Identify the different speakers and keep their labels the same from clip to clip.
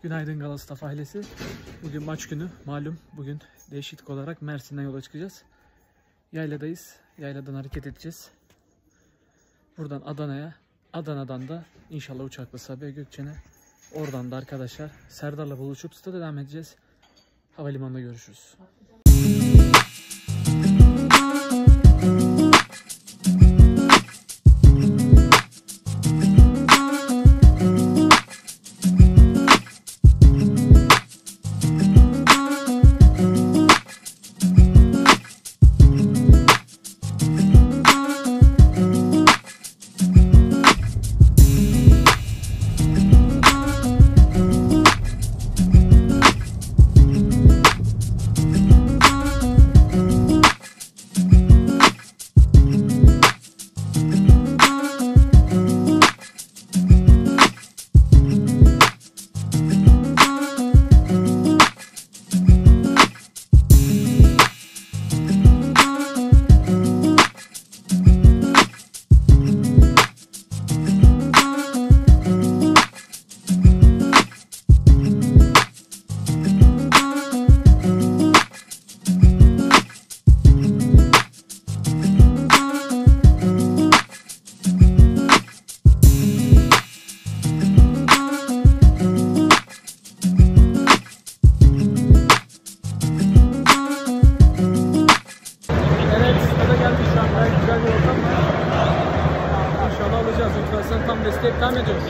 Speaker 1: Günaydın Galatasaray ailesi. Bugün maç günü. Malum bugün değişiklik olarak Mersin'den yola çıkacağız. Yayladayız. Yayladan hareket edeceğiz. Buradan Adana'ya. Adana'dan da inşallah uçakla Sabiha Gökçen'e. Oradan da arkadaşlar Serdar'la buluşup stada devam edeceğiz. Havalimanında görüşürüz. Tam destek devam ediyoruz.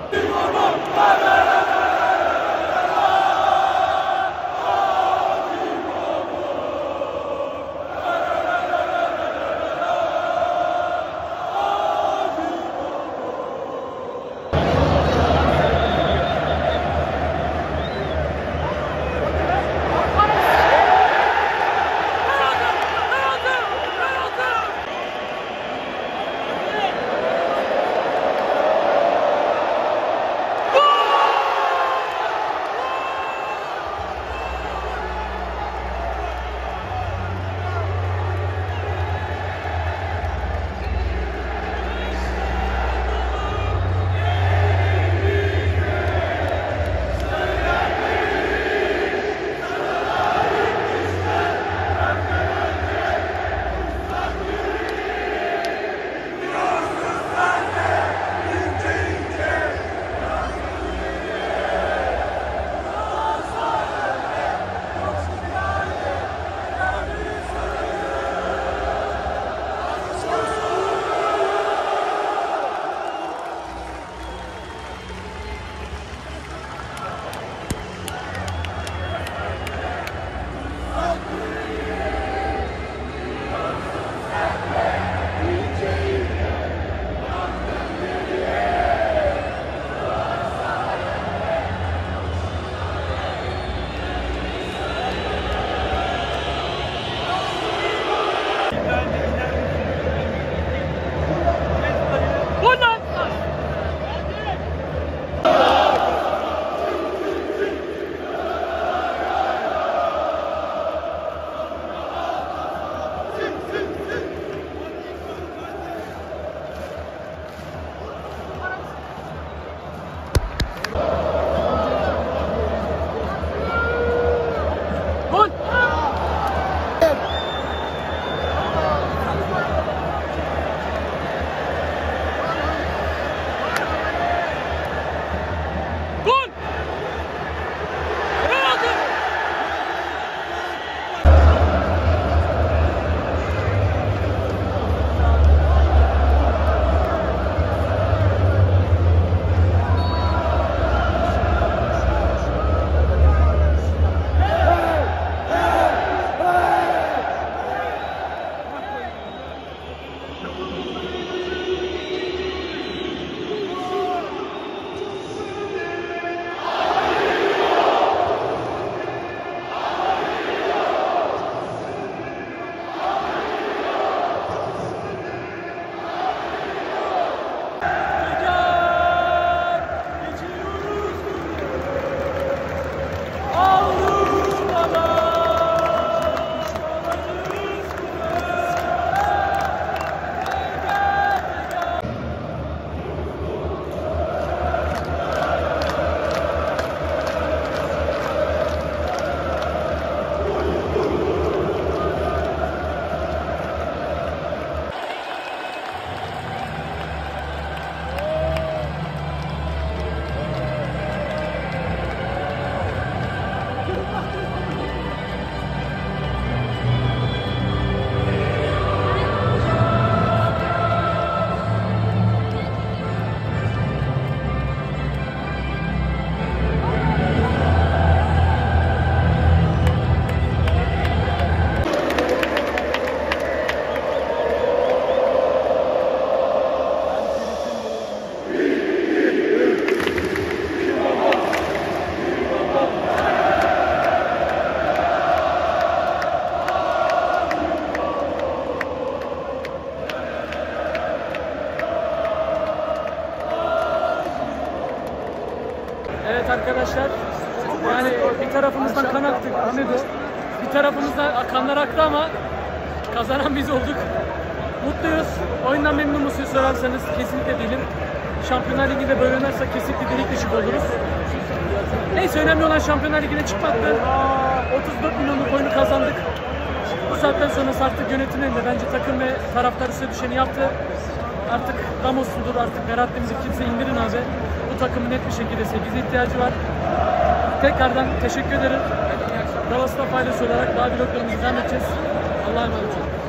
Speaker 1: Evet arkadaşlar, yani bir tarafımızdan kan aktık, bir tarafımızdan kanlar aktı ama kazanan biz olduk. Mutluyuz. Oyundan memnun musunuz sorarsanız kesinlikle değilim. Şampiyonlar Ligi'nde böyle oynarsak kesinlikle delik deşik oluruz. Neyse, önemli olan Şampiyonlar Ligi'ne çıkmaktı. 34 milyonluk oyunu kazandık. Bu saatten sonrası artık yönetimin elinde. Bence takım ve taraftar size düşeni yaptı. Artık Ramos'udur, artık Berat Demir'i kimse indirin abi. Bu takımın net bir şekilde 8'e ihtiyacı var. Tekrardan teşekkür ederim. Galatasaray Faydası olarak daha vloglarımızı devam edeceğiz. Allah'a emanet olun.